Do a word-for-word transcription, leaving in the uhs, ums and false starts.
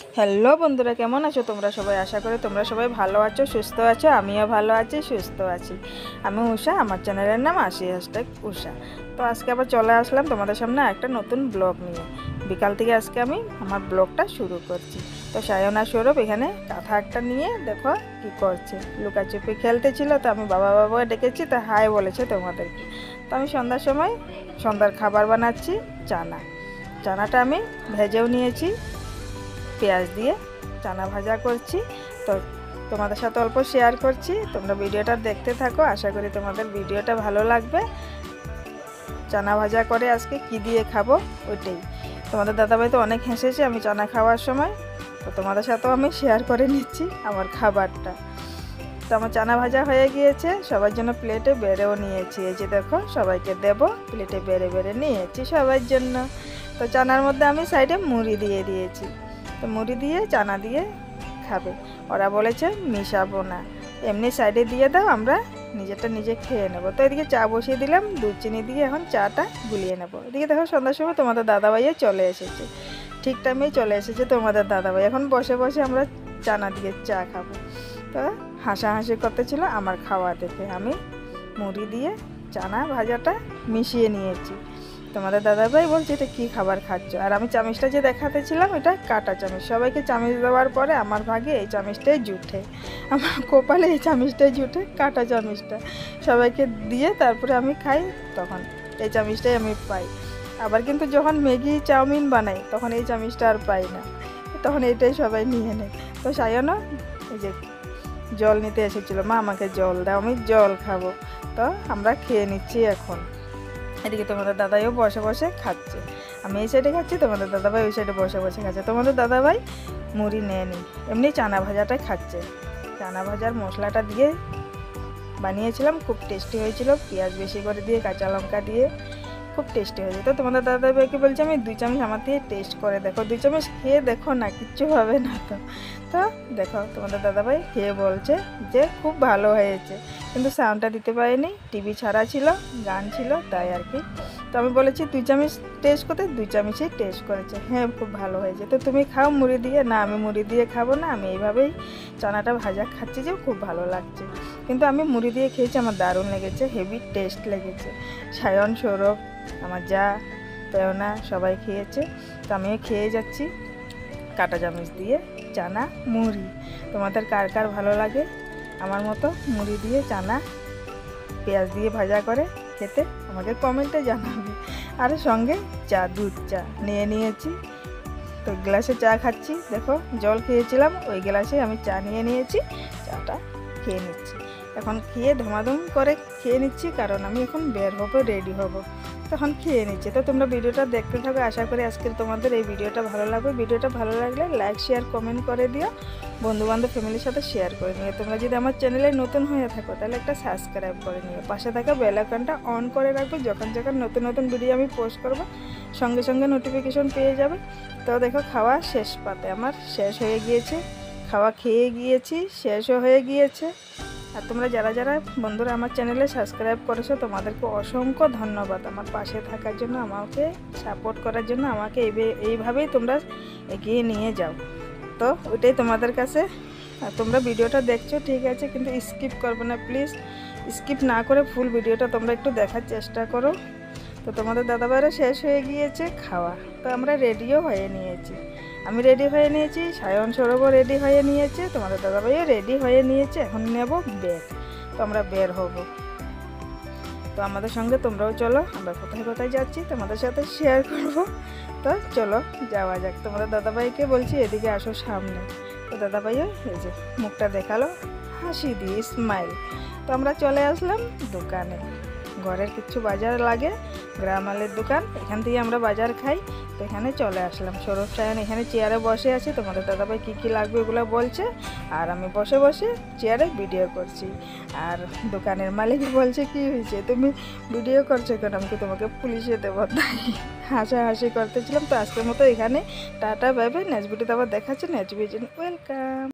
Hello বন্ধুরা, কেমন আছো তোমরা সবাই? আশা করি তোমরা সবাই ভালো আছো, সুস্থ আছো। আমিও ভালো আছি, সুস্থ আছি। আমি উষা, আমার চ্যানেলের নাম আশি হ্যাশট্যাগ উষা। তো আজকে আবার চলে আসলাম তোমাদের সামনে একটা নতুন ব্লগ নিয়ে। বিকাল থেকে আজকে আমি আমার ব্লগটা শুরু করছি। তো সায়ন আর সৌরভ এখানে কাঁথা একটা নিয়ে দেখো কি করছে, লুকাচুপি খেলতে ছিল। তো আমি বাবা বাবা ডেকেছি, তো হাই বলেছে তোমাদেরকে। তো আমি সন্ধ্যার সময় সন্ধ্যার খাবার বানাচ্ছি, চানা। চানাটা আমি ভেজেও নিয়েছি, পেঁয়াজ দিয়ে চানা ভাজা করছি। তো তোমাদের সাথে অল্প শেয়ার করছি, তোমরা ভিডিওটা দেখতে থাকো। আশা করি তোমাদের ভিডিওটা ভালো লাগবে। চানা ভাজা করে আজকে কি দিয়ে খাবো ওইটাই। তোমাদের দাদাভাই তো অনেক হেসেছে আমি চানা খাওয়ার সময়, তো তোমাদের সাথেও আমি শেয়ার করে নিচ্ছি আমার খাবারটা। তো আমার চানা ভাজা হয়ে গিয়েছে, সবার জন্য প্লেটে বেড়েও নিয়েছি। এই যে দেখো, সবাইকে দেব, প্লেটে বেড়ে বেড়ে নিয়েছি সবার জন্য। তো চানার মধ্যে আমি সাইডে মুড়ি দিয়ে দিয়েছি। তো মুড়ি দিয়ে চানা দিয়ে খাবে। ওরা বলেছে মিশাবো না, এমনি সাইডে দিয়ে দাও, আমরা নিজেরটা নিজে খেয়ে নেব। তো এদিকে চা বসিয়ে দিলাম, দুধ চিনি দিয়ে এখন চাটা গুলিয়ে নেব। এদিকে দেখো সন্ধ্যার সময় তোমাদের দাদাভাইও চলে এসেছে, ঠিক টাইমেই চলে এসেছে তোমাদের দাদাভাই। এখন বসে বসে আমরা চানা দিয়ে চা খাবো। তো হাসাহাসি করতেছিল আমার খাওয়া দেখে। আমি মুড়ি দিয়ে চানা ভাজাটা মিশিয়ে নিয়েছি। তোমাদের দাদাভাই বলছে এটা কী খাবার খাচ্ছ? আর আমি চামিচটা যে দেখাতেছিলাম এটা কাঁটা চামিচ। সবাইকে চামিচ দেওয়ার পরে আমার ভাগে এই চামিচটাই জুটে, আমার কপালে এই চামিচটাই জুটে, কাঁটা চামিচটা সবাইকে দিয়ে তারপরে আমি খাই, তখন এই চামিচটাই আমি পাই। আবার কিন্তু যখন ম্যাগি চাউমিন বানাই তখন এই চামিচটা আর পাই না, তখন এইটাই সবাই নিয়ে নেয়। তো সায়নও এই যে জল নিতে এসেছিলো, মা আমাকে জল দাও, আমি জল খাবো। তো আমরা খেয়ে নিচ্ছি এখন। এদিকে তোমাদের দাদাইও বসে বসে খাচ্ছে, আমি এই সাইডে খাচ্ছি, তোমাদের দাদাভাই ওই সাইডে বসে বসে খাচ্ছে। তোমাদের দাদাভাই মুড়ি নেয়নি, এমনি চানা ভাজাটাই খাচ্ছে। চানা ভাজার মশলাটা দিয়ে বানিয়েছিলাম, খুব টেস্টি হয়েছিল, পেঁয়াজ বেশি করে দিয়ে, কাঁচা লঙ্কা দিয়ে, খুব টেস্টি হয়েছে। তো তোমাদের দাদাভাইকে বলছি আমি দুই চামচ আমার দিয়ে টেস্ট করে দেখো, দুই চামচ খেয়ে দেখো না, কিচ্ছু হবে না। তো তো দেখো তোমাদের দাদাভাই খেয়ে বলছে যে খুব ভালো হয়েছে, কিন্তু সাউন্ডটা দিতে পারিনি, টিভি ছাড়া ছিল, গান ছিল, তাই আর কি। তো আমি বলেছি দুই চামচ টেস্ট করতে, দুই চামচই টেস্ট করেছে, হ্যাঁ খুব ভালো হয়েছে। তো তুমি খাও মুড়ি দিয়ে। না, আমি মুড়ি দিয়ে খাবো না, আমি এইভাবেই চানাটা ভাজা খাচ্ছি, যে খুব ভালো লাগছে। কিন্তু আমি মুড়ি দিয়ে খেয়েছি, আমার দারুণ লেগেছে, হেভি টেস্ট লেগেছে। সায়ন, সৌরভ, আমার যা, পেওনা সবাই খেয়েছে। তো আমিও খেয়ে যাচ্ছি কাঁটা চামচ দিয়ে চানা মুড়ি। তোমাদের কার কার ভালো লাগে আমার মতো মুড়ি দিয়ে চানা পেঁয়াজ দিয়ে ভাজা করে খেতে, আমাকে কমেন্টে জানাবে। আর সঙ্গে চা, দুধ চা নিয়ে নিয়েছি। তো গ্লাসে চা খাচ্ছি, দেখো জল খেয়েছিলাম, ওই গ্লাসে আমি চা নিয়ে নিয়েছি, চাটা খেয়ে নিচ্ছি। এখন খেয়ে ধমাধম করে খেয়ে নিচ্ছি, কারণ আমি এখন বের হবো, রেডি হব, তখন খেয়ে নিচ্ছি। তো তোমরা ভিডিওটা দেখতে থাকো, আশা করি আজকের তোমাদের এই ভিডিওটা ভালো লাগবে। ভিডিওটা ভালো লাগলে লাইক, শেয়ার, কমেন্ট করে দিও, বন্ধুবান্ধব ফ্যামিলির সাথে শেয়ার করে নিও। তোমরা যদি আমার চ্যানেলে নতুন হয়ে থাকো তাহলে একটা সাবস্ক্রাইব করে নিও, পাশে থাকা বেল আইকনটা অন করে রাখবে, যখন যখন নতুন নতুন ভিডিও আমি পোস্ট করব সঙ্গে সঙ্গে নোটিফিকেশন পেয়ে যাবে। তো দেখো খাওয়া শেষ পাতে আমার শেষ হয়ে গিয়েছে, খাওয়া খেয়ে গিয়েছি, শেষও হয়ে গিয়েছে। আর তোমরা যারা যারা বন্ধুরা আমার চ্যানেলে সাবস্ক্রাইব করেছো তোমাদেরকে অসংখ্য ধন্যবাদ আমার পাশে থাকার জন্য, আমাকে সাপোর্ট করার জন্য। আমাকে এইভাবেই তোমরা এগিয়ে নিয়ে যাও। তো ওইটাই তোমাদের কাছে। আর তোমরা ভিডিওটা দেখছো ঠিক আছে, কিন্তু স্কিপ করবে না প্লিজ, স্কিপ না করে ফুল ভিডিওটা তোমরা একটু দেখার চেষ্টা করো। তো তোমাদের দাদাভাইরা শেষ হয়ে গিয়েছে খাওয়া, তো আমরা রেডিও হয়ে নিয়েছি, আমি রেডি হয়ে নিয়েছি, সায়ন, সৌরভও রেডি হয়ে নিয়েছে, তোমাদের দাদাভাইও রেডি হয়ে নিয়েছে। এখন নেব বের, তো আমরা বের হব। তো আমাদের সঙ্গে তোমরাও চলো, আমরা কোথায় কোথায় যাচ্ছি তোমাদের সাথে শেয়ার করব। তো চলো যাওয়া যাক। তোমাদের দাদাভাইকে বলছি এদিকে আসো সামনে। তো দাদাভাইও এই যে মুখটা দেখালো হাসি দিয়ে, স্মাইল। তো আমরা চলে আসলাম দোকানে, ঘরের কিছু বাজার লাগে, গ্রামালের দোকান, এখান থেকে আমরা বাজার খাই। তো এখানে চলে আসলাম, সৌরভ সায়ন এখানে চেয়ারে বসে আছে, তোমাদের দাদাভাই কী কী লাগবে এগুলো বলছে, আর আমি বসে বসে চেয়ারে ভিডিও করছি। আর দোকানের মালিক বলছে কি হয়েছে তুমি ভিডিও করছো কেন, আমি তোমাকে পুলিশে দেবো, তাই হাসাহাসি করতেছিলাম। তো আজকের মতো এখানে টাটা, বাই বাই, নেক্সট ভিডিওতে আবার দেখাচ্ছে, নেক্সট ভিডিও ওয়েলকাম।